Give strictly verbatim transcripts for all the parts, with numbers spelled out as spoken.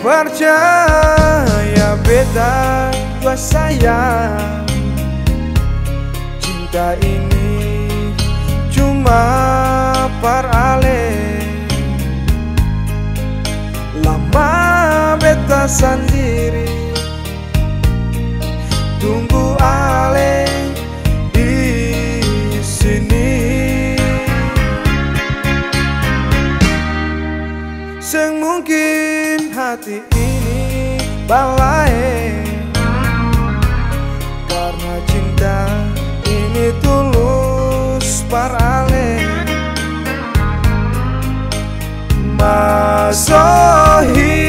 Percaya beta tua sayang, cinta ini cuma parale. Lama beta sendiri tunggu ale di sini. Seng mungkin hati ini balai, karena cinta ini tulus parale. Masohi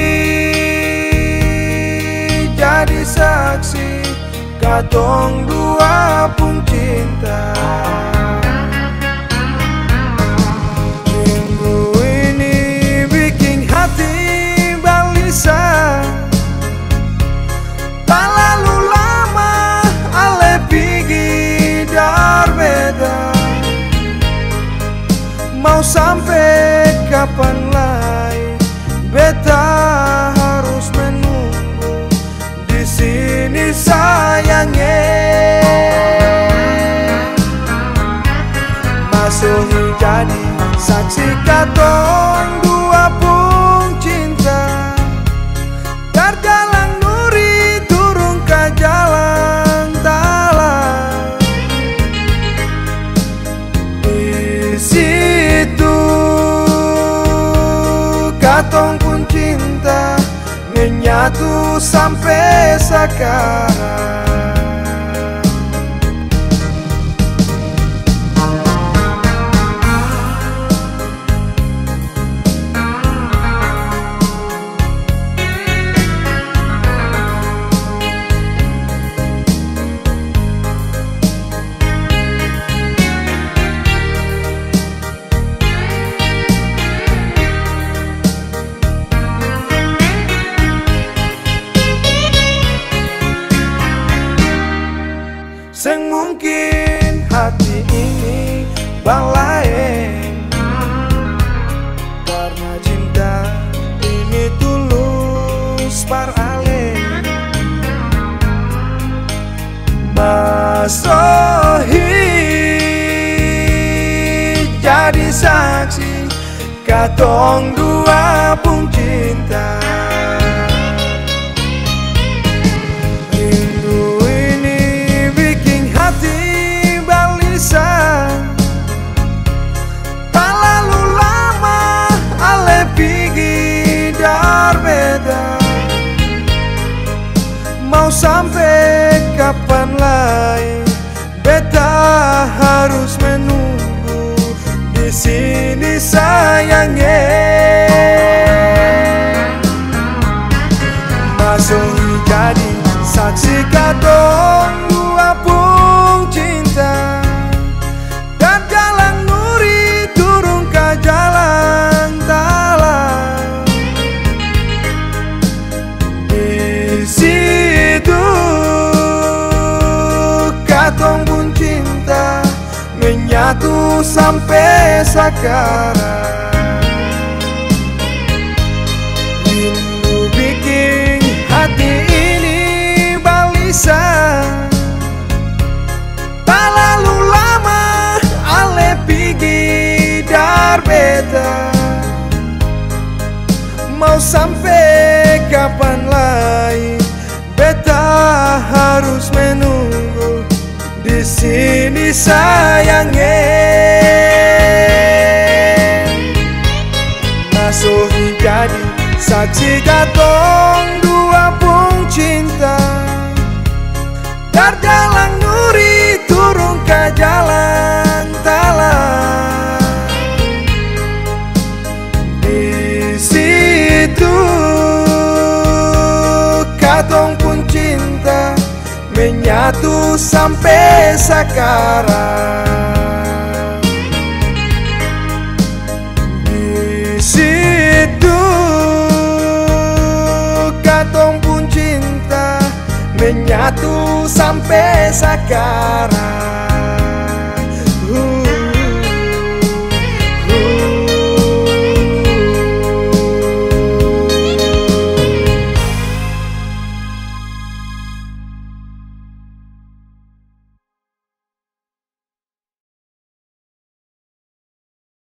jadi saksi katong dua pun cinta. Minggu ini bikin hati balisa, tak lalu lama ale pigi dar beda. Mau sampai kapan lagi beta harus menunggu di sini sayangnya. Masuk jadi saksi katong dua pun cinta. Dar jalan nuri turun ke jalan talang. Di situ katong pun cinta menyatu sampai sekarang. Seng mungkin hati ini balai, karena cinta ini tulus parale. Masohi jadi saksi katong dua pun cinta. Tak lalu lama ale pigi dar beda. Mau sampai kapan lagi beta harus menunggu di sini sayangnya. Masuk jadi saksi katong dua pun cinta. Dan jalan nuri turun ke jalan talang. Di situ katong pun cinta menyatu sampai sekarang. Rindu bikin hati ini balisa, tak lalu lama ale pigi dar beda. Mau sampai kapan lagi beta harus menunggu di sini sayangnya. Masuk jadi saksi katong dua pun cinta. Dar jalan nuri turun ke jalan talang. Di situ katong pun cinta menyatu sampai sekarang. Di situ katong pun cinta menyatu sampai sekarang.